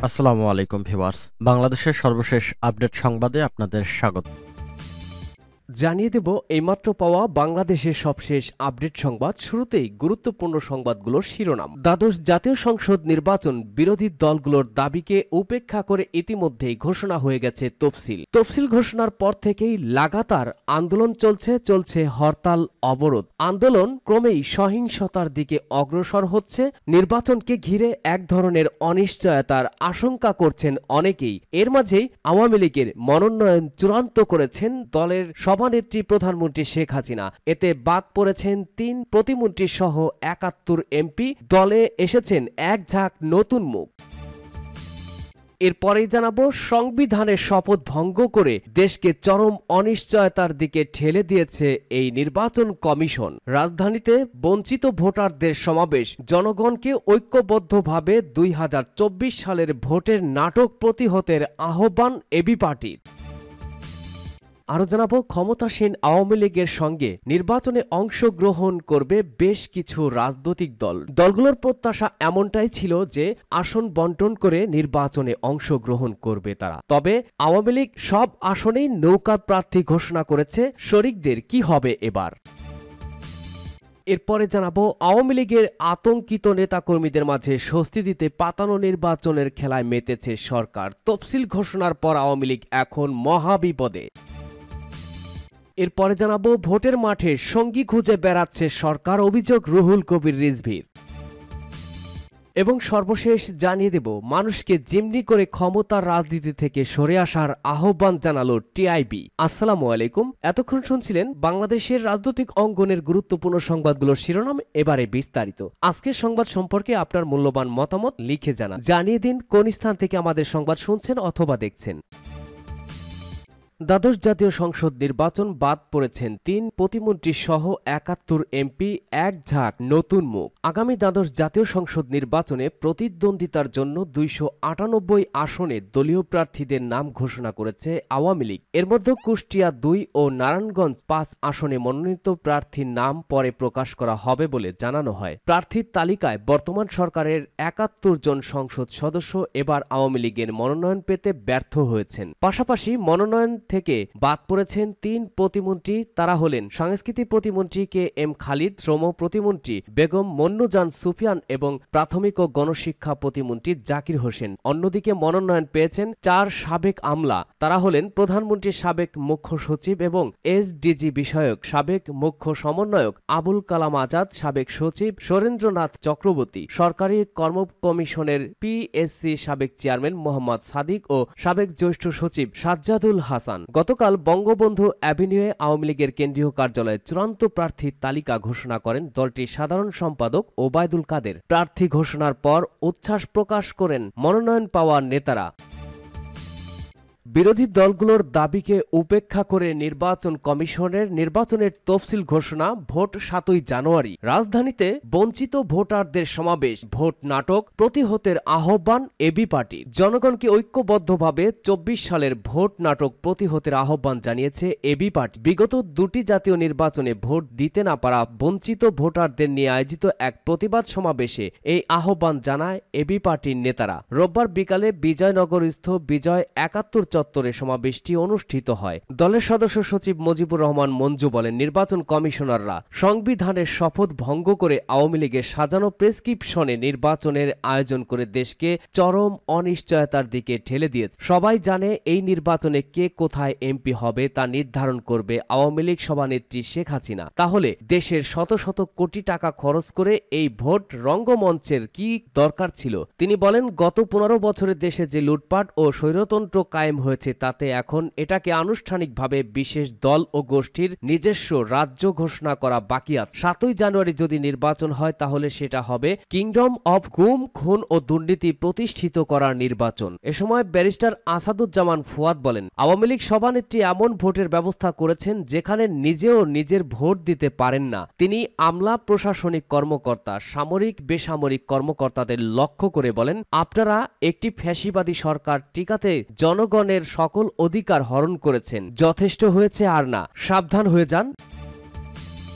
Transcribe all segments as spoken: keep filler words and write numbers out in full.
আসসালামু আলাইকুম ভিউয়ার্স, বাংলাদেশের সর্বশেষ আপডেট সংবাদে আপনাদের স্বাগত। জানিয়ে দেব এইমাত্র পাওয়া বাংলাদেশের সবশেষ আপডেট সংবাদ। শুরুতেই গুরুত্বপূর্ণ সংবাদগুলোর শিরোনাম। দ্বাদশ জাতীয় সংসদ নির্বাচন বিরোধী দলগুলোর দাবিকে উপেক্ষা করে ইতিমধ্যেই ঘোষণা হয়ে গেছে তফসিল। তফসিল ঘোষণার পর থেকেই লাগাতার আন্দোলন চলছে চলছে হরতাল অবরোধ। আন্দোলন ক্রমেই সহিংসতার দিকে অগ্রসর হচ্ছে। নির্বাচনকে ঘিরে এক ধরনের অনিশ্চয়তার আশঙ্কা করছেন অনেকেই। এর মাঝেই আওয়ামী লীগের মনোনয়ন চূড়ান্ত করেছেন দলের সভানেত্রী প্রধানমন্ত্রী শেখ হাসিনা। এতে বাদ পড়েছেন তিন প্রতিমন্ত্রী সহ একাত্তর এমপি। দলে এসেছেন এক ঝাঁক নতুন মুখ। এরপরেই জানাবো, সংবিধানের শপথ ভঙ্গ করে দেশকে চরম অনিশ্চয়তার দিকে ঠেলে দিয়েছে এই নির্বাচন কমিশন। রাজধানীতে বঞ্চিত ভোটারদের সমাবেশ, জনগণকে ঐক্যবদ্ধভাবে দুই হাজার চব্বিশ সালের ভোটের নাটক প্রতিহতের আহ্বান এবি পার্টির। আরও জানাবো, ক্ষমতাসীন আওয়ামী লীগের সঙ্গে নির্বাচনে অংশগ্রহণ করবে বেশ কিছু রাজনৈতিক দল। দলগুলোর প্রত্যাশা এমনটাই ছিল যে আসন বন্টন করে নির্বাচনে অংশগ্রহণ করবে তারা। তবে আওয়ামী লীগ সব আসনেই নৌকা প্রার্থী ঘোষণা করেছে। শরিকদের কি হবে এবার? এরপরে জানাবো, আওয়ামী লীগের আতঙ্কিত নেতাকর্মীদের মাঝে স্বস্তি দিতে পাতানো নির্বাচনের খেলায় মেতেছে সরকার। তফসিল ঘোষণার পর আওয়ামী লীগ এখন মহাবিপদে। এরপরে জানাবো, ভোটের মাঠে সঙ্গী খুঁজে বেড়াচ্ছে সরকার, অভিযোগ রুহুল কবির রিজভীর। এবং সর্বশেষ জানিয়ে দেব, মানুষকে জিম্মি করে ক্ষমতার রাজনীতি থেকে সরে আসার আহ্বান জানালো টিআইবি। আসসালামু আলাইকুম। এতক্ষণ শুনছিলেন বাংলাদেশের রাজনৈতিক অঙ্গনের গুরুত্বপূর্ণ সংবাদগুলোর শিরোনাম। এবারে বিস্তারিত। আজকের সংবাদ সম্পর্কে আপনার মূল্যবান মতামত লিখে জানান। জানিয়ে দিন কোন স্থান থেকে আমাদের সংবাদ শুনছেন অথবা দেখছেন। দ্বাদশ জাতীয় সংসদ নির্বাচন বাদ পড়েছেন তিন প্রতিমন্ত্রী সহ একাত্তর এমপি, এক ঝাঁক নতুন মুখ। আগামী দ্বাদশ জাতীয় সংসদ নির্বাচনে প্রতিদ্বন্দ্বিতার জন্য দুইশো আটানব্বই আসনে দলীয় প্রার্থীদের নাম ঘোষণা করেছে আওয়ামী লীগ। এর মধ্যে কুষ্টিয়া দুই ও নারায়ণগঞ্জ পাঁচ আসনে মনোনীত প্রার্থীর নাম পরে প্রকাশ করা হবে বলে জানানো হয়। প্রার্থীর তালিকায় বর্তমান সরকারের একাত্তর জন সংসদ সদস্য এবার আওয়ামী লীগের মনোনয়ন পেতে ব্যর্থ হয়েছেন। পাশাপাশি মনোনয়ন থেকে বাদ পড়েছেন তিন প্রতিমন্ত্রী। তারা হলেন সংস্কৃতি প্রতিমন্ত্রী কে এম খালিদ, শ্রম প্রতিমন্ত্রী বেগম মন্নুজান সুফিয়ান এবং প্রাথমিক ও গণশিক্ষা প্রতিমন্ত্রী জাকির হোসেন। অন্যদিকে মনোনয়ন পেয়েছেন চার সাবেক আমলা। তারা হলেন প্রধানমন্ত্রীর সাবেক মুখ্য সচিব এবং এসডিজি বিষয়ক সাবেক মুখ্য সমন্বয়ক আবুল কালাম আজাদ, সাবেক সচিব সুরেন্দ্রনাথ চক্রবর্তী, সরকারি কর্ম কমিশনের পিএসসি সাবেক চেয়ারম্যান মোহাম্মদ সাদিক ও সাবেক জ্যেষ্ঠ সচিব সাজ্জাদুল হাসান। গতকাল বঙ্গবন্ধু অ্যাভিনিউয়ে আওয়ামী লীগের কেন্দ্রীয় কার্যালয়ে চূড়ান্ত প্রার্থীর তালিকা ঘোষণা করেন দলটির সাধারণ সম্পাদক ওবায়দুল কাদের। প্রার্থী ঘোষণার পর উচ্ছ্বাস প্রকাশ করেন মনোনয়ন পাওয়া নেতারা। বিরোধী দলগুলোর দাবিকে উপেক্ষা করে নির্বাচন কমিশনের নির্বাচনের তফসিল ঘোষণা। ভোট সাতই জানুয়ারি। রাজধানীতে বঞ্চিত ভোটারদের সমাবেশ, ভোট নাটক প্রতিহতের আহ্বান এবি পার্টির। জনগণকে ঐক্যবদ্ধভাবে চব্বিশ সালের ভোট নাটক প্রতিহতের আহ্বান জানিয়েছে এবি পার্টি। বিগত দুটি জাতীয় নির্বাচনে ভোট দিতে না পারা বঞ্চিত ভোটারদের নিয়ে আয়োজিত এক প্রতিবাদ সমাবেশে এই আহ্বান জানায় এবি পার্টির নেতারা। রোববার বিকালে বিজয়নগরস্থ বিজয় একাত্তর চত্বরে সমাবেশটি অনুষ্ঠিত হয়। দলের সদস্য সচিব মুজিবুর রহমান মঞ্জু বলেন, নির্বাচন কমিশনাররা সংবিধানের শপথ ভঙ্গ করে আওয়ামী লীগের সাজানো প্রেসক্রিপশনে নির্বাচনের আয়োজন করে দেশকে চরম অনিশ্চয়তার দিকে ঠেলে দিয়েছে। সবাই জানে এই নির্বাচনে কে কোথায় এমপি হবে তা নির্ধারণ করবে আওয়ামী লীগ সভানেত্রী শেখ হাসিনা। তাহলে দেশের শত শত কোটি টাকা খরচ করে এই ভোট রঙ্গমঞ্চের কি দরকার ছিল? তিনি বলেন, গত পনেরো বছরে দেশে যে লুটপাট ও স্বৈরতন্ত্র কায়েম হয়েছে তাতে এখন এটাকে আনুষ্ঠানিকভাবে বিশেষ দল ও গোষ্ঠীর নিজস্ব রাজ্য ঘোষণা করা বাকি আছে। সাতই জানুয়ারি যদি নির্বাচন হয় তাহলে সেটা হবে কিংডম অব গুম, খুন ও দুর্নীতি প্রতিষ্ঠিত করার নির্বাচন। এ সময় ব্যারিস্টার আসাদুজ্জামান ফুয়াদ বলেন, আওয়ামী লীগ সভানেত্রী এমন ভোটের ব্যবস্থা করেছেন যেখানে নিজেও নিজের ভোট দিতে পারেন না। তিনি আমলা, প্রশাসনিক কর্মকর্তা, সামরিক বেসামরিক কর্মকর্তাদের লক্ষ্য করে বলেন, আপনারা একটি ফ্যাসিবাদী সরকার টিকাতে জনগণের সকল অধিকার হরণ করেছেন। যথেষ্ট হয়েছে আর না, সাবধান হয়ে যান।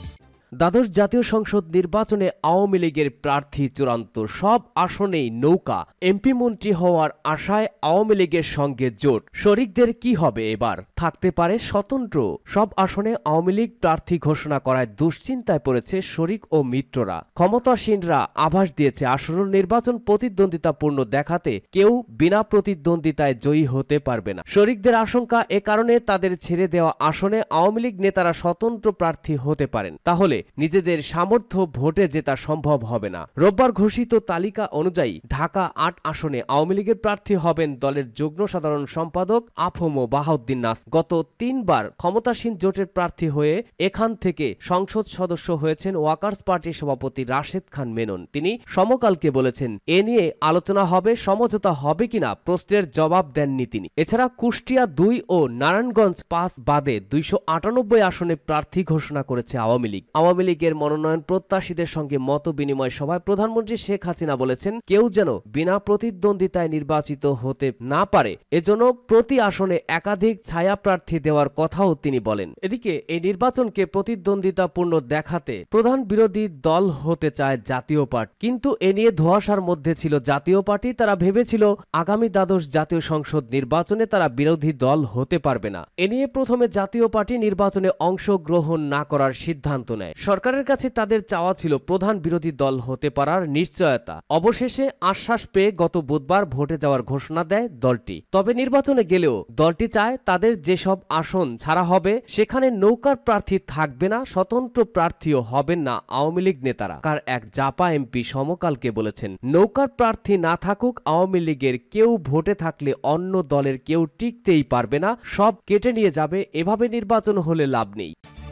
দ্বাদশ জাতীয় সংসদ নির্বাচনে আওয়ামী লীগের প্রার্থী চূড়ান্ত, সব আসনেই নৌকা। এমপি মন্ত্রী হওয়ার আশায় আওয়ামী লীগের সঙ্গে জোট। শরিকদের কি হবে এবার? থাকতে পারে স্বতন্ত্র। সব আসনে আওয়ামী লীগ প্রার্থী ঘোষণা করায় দুশ্চিন্তায় পড়েছে শরিক ও মিত্ররা। ক্ষমতাসীনরা আভাস দিয়েছে আসন্ন নির্বাচন প্রতিদ্বন্দ্বিতাপূর্ণ দেখাতে কেউ বিনা প্রতিদ্বন্দ্বিতায় জয়ী হতে পারবে না। শরিকদের আশঙ্কা, এ কারণে তাদের ছেড়ে দেওয়া আসনে আওয়ামী লীগ নেতারা স্বতন্ত্র প্রার্থী হতে পারেন। তাহলে নিজেদের সামর্থ্য ভোটে জেতা সম্ভব হবে না। রোববার ঘোষিত তালিকা অনুযায়ী ঢাকা আট আসনে আওয়ামী লীগের প্রার্থী হবেন দলের যুগ্ম সাধারণ সম্পাদক আফম বাহাউদ্দিন নাস। গত তিনবার ক্ষমতাসীন জোটের প্রার্থী হয়ে এখান থেকে সংসদ সদস্য হয়েছেন ওয়াকার্স পার্টির সভাপতি রাশেদ খান মেনন। তিনি সমকালকে বলেছেন, এ নিয়ে আলোচনা হবে, সমঝোতা হবে কিনা প্রশ্নের জবাব দেননি তিনি। এছাড়া কুষ্টিয়া দুই ও নারায়ণগঞ্জ পাঁচ বাদে দুইশো আটানব্বই আসনে প্রার্থী ঘোষণা করেছে আওয়ামী লীগ। আওয়ামী লীগের মনোনয়ন প্রত্যাশীদের সঙ্গে মত বিনিময় সভায় প্রধানমন্ত্রী শেখ হাসিনা বলেছেন, কেউ যেন বিনা প্রতিদ্বন্দ্বিতায় নির্বাচিত হতে না পারে, এজন্য প্রতি আসনে একাধিক ছায়া প্রার্থী দেওয়ার কথাও তিনি বলেন। এদিকে এই নির্বাচনকে প্রতিদ্বন্দ্বিতাপূর্ণ দেখাতে প্রধান বিরোধী দল হতে চায় জাতীয় পার্টি, কিন্তু এ নিয়ে ধোঁয়াশার মধ্যে ছিল জাতীয় পার্টি। তারা ভেবেছিল আগামী দ্বাদশ জাতীয় সংসদ নির্বাচনে তারা বিরোধী দল হতে পারবে না। এ নিয়ে প্রথমে জাতীয় পার্টি নির্বাচনে অংশগ্রহণ না করার সিদ্ধান্ত নেয়। সরকারের কাছে তাদের চাওয়া ছিল প্রধান বিরোধী দল হতে পারার নিশ্চয়তা। অবশেষে আশ্বাস পেয়ে গত বুধবার ভোটে যাওয়ার ঘোষণা দেয় দলটি। তবে নির্বাচনে গেলেও দলটি চায় তাদের যেসব আসন ছাড়া হবে সেখানে নৌকার প্রার্থী থাকবে না, স্বতন্ত্র প্রার্থীও হবেন না আওয়ামী লীগ নেতারা। কার এক জাপা এমপি সমকালকে বলেছেন, নৌকার প্রার্থী না থাকুক, আওয়ামী লীগের কেউ ভোটে থাকলে অন্য দলের কেউ টিকতেই পারবে না, সব কেটে নিয়ে যাবে। এভাবে নির্বাচন হলে লাভ নেই।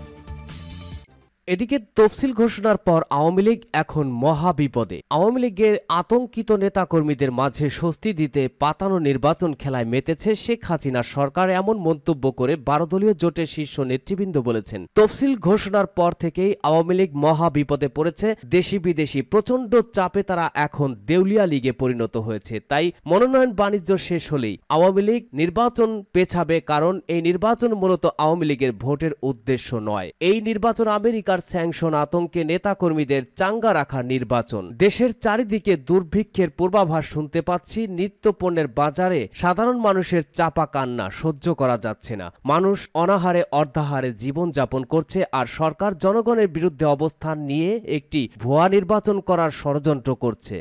এদিকে তফসিল ঘোষণার পর আওয়ামী লীগ এখন মহা বিপদে। আওয়ামী লীগের আতঙ্কিত নেতাকর্মীদের মাঝে স্বস্তি দিতে পাতানো নির্বাচন খেলায় মেতেছে শেখ হাসিনা সরকার। এমন মন্তব্য করে বারো দলীয় জোটের শীর্ষ নেতৃবৃন্দ বলেছেন, তফসিল ঘোষণার পর থেকেই আওয়ামী লীগ মহা বিপদে পড়েছে। দেশি বিদেশি প্রচন্ড চাপে তারা এখন দেউলিয়া লীগে পরিণত হয়েছে। তাই মনোনয়ন বাণিজ্য শেষ হলেই আওয়ামী লীগ নির্বাচন পেছাবে, কারণ এই নির্বাচন মূলত আওয়ামী লীগের ভোটের উদ্দেশ্য নয়। এই নির্বাচন আমেরিকা স্যাংশন আতঙ্কে নেতাকর্মীদের চাঙ্গা রাখার নির্বাচন। দেশের চারিদিকে দুর্ভিক্ষের পূর্বাভাস শুনতে পাচ্ছি। নিত্য পণ্যের বাজারে সাধারণ মানুষের চাপা কান্না সহ্য করা যাচ্ছে না। মানুষ অনাহারে অর্ধাহারে জীবন যাপন করছে, আর সরকার জনগণের বিরুদ্ধে অবস্থান নিয়ে একটি ভুয়া নির্বাচন করার ষড়যন্ত্র করছে।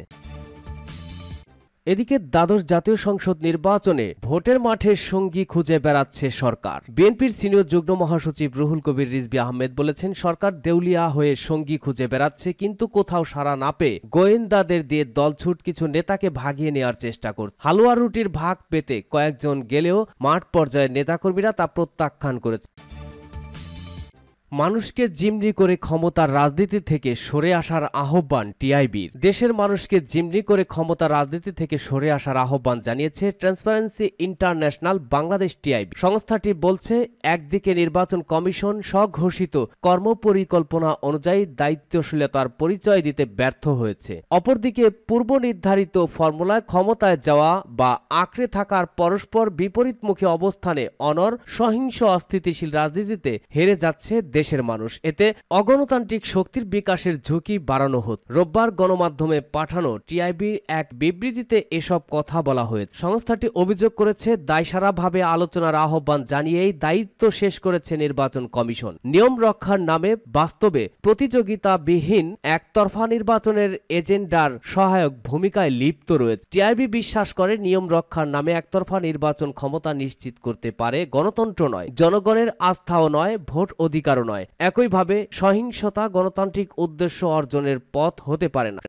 এদিকে দ্বাদশ জাতীয় সংসদ নির্বাচনে ভোটের মাঠে সঙ্গী খুঁজে বেড়াচ্ছে সরকার। বিএনপির সিনিয়র যুগ্ম মহাসচিব রুহুল কবির রিজভী আহমেদ বলেছেন, সরকার দেউলিয়া হয়ে সঙ্গী খুঁজে বেড়াচ্ছে, কিন্তু কোথাও সাড়া না পেয়ে গোয়েন্দাদের দিয়ে দলছুট কিছু নেতাকে ভাগিয়ে নেওয়ার চেষ্টা করছে। হালুয়া রুটির ভাগ পেতে কয়েকজন গেলেও মাঠ পর্যায়ের নেতাকর্মীরা তা প্রত্যাখ্যান করেছে। মানুষকে জিম্মি করে ক্ষমতার রাজনীতি থেকে সরে আসার আহ্বান টিআইবির। দেশের মানুষকে জিম্মি করে ক্ষমতার রাজনীতি থেকে সরে আসার আহ্বান জানিয়েছে ট্রান্সপারেন্সি ইন্টারন্যাশনাল বাংলাদেশ টিআইবি। সংস্থাটি বলছে, একদিকে নির্বাচন কমিশন স্বঘোষিত কর্মপরিকল্পনা অনুযায়ী দায়িত্বশীলতার পরিচয় দিতে ব্যর্থ হয়েছে, অপরদিকে পূর্ব নির্ধারিত ফর্মুলায় ক্ষমতায় যাওয়া বা আঁকড়ে থাকার পরস্পর বিপরীতমুখী অবস্থানে অনর সহিংস অস্থিতিশীল রাজনীতিতে হেরে যাচ্ছে দেশের মানুষ। এতে অগণতান্ত্রিক শক্তির বিকাশের ঝুঁকি বাড়ানো হচ্ছে। রোববার গণমাধ্যমে পাঠানো টিআইবির এক বিবৃতিতে এসব কথা বলা হয়েছে। সংস্থাটি অভিযোগ করেছে, দায়সারাভাবে আলোচনার আহ্বান জানিয়েই দায়িত্ব শেষ করেছে নির্বাচন কমিশন। নিয়ম রক্ষার নামে বাস্তবে প্রতিযোগিতাবিহীন একতরফা নির্বাচনের এজেন্ডার সহায়ক ভূমিকায় লিপ্ত রয়েছে। টিআইবি বিশ্বাস করে, নিয়ম রক্ষার নামে একতরফা নির্বাচন ক্ষমতা নিশ্চিত করতে পারে গণতন্ত্র নয়, জনগণের আস্থাও নয়, ভোট অধিকারও নয়। একইভাবে সহিংসতা গণতান্ত্রিক উদ্দেশ্য অর্জনের পথ হতে পারে না।